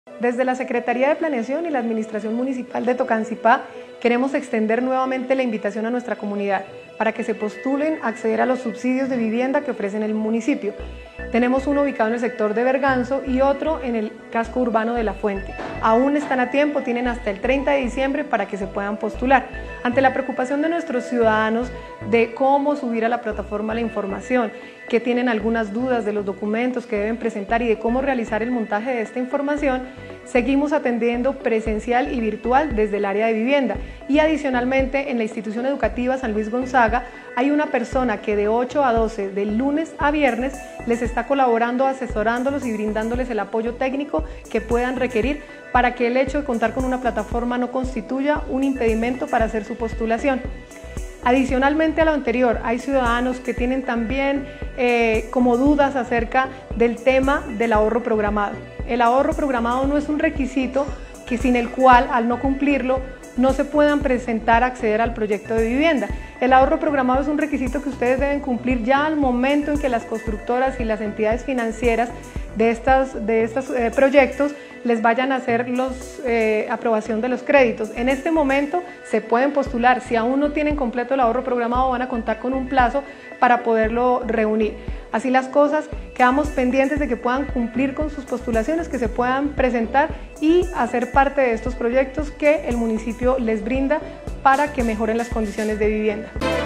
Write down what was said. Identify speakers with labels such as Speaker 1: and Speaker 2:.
Speaker 1: Desde la Secretaría de Planeación y la Administración Municipal de Tocancipá queremos extender nuevamente la invitación a nuestra comunidad para que se postulen a acceder a los subsidios de vivienda que ofrecen el municipio. Tenemos uno ubicado en el sector de Berganzo y otro en el casco urbano de La Fuente. Aún están a tiempo, tienen hasta el 30 de diciembre para que se puedan postular. Ante la preocupación de nuestros ciudadanos de cómo subir a la plataforma la información, que tienen algunas dudas de los documentos que deben presentar y de cómo realizar el montaje de esta información, seguimos atendiendo presencial y virtual desde el área de vivienda y adicionalmente en la institución educativa San Luis Gonzaga hay una persona que de 8 a 12 de lunes a viernes les está colaborando, asesorándolos y brindándoles el apoyo técnico que puedan requerir para que el hecho de contar con una plataforma no constituya un impedimento para hacer su postulación. Adicionalmente a lo anterior, hay ciudadanos que tienen también como dudas acerca del tema del ahorro programado. El ahorro programado no es un requisito que sin el cual, al no cumplirlo, no se puedan presentar a acceder al proyecto de vivienda. El ahorro programado es un requisito que ustedes deben cumplir ya al momento en que las constructoras y las entidades financieras de estos proyectos les vayan a hacer la aprobación de los créditos. En este momento se pueden postular, si aún no tienen completo el ahorro programado van a contar con un plazo para poderlo reunir. Así las cosas, quedamos pendientes de que puedan cumplir con sus postulaciones, que se puedan presentar y hacer parte de estos proyectos que el municipio les brinda para que mejoren las condiciones de vivienda.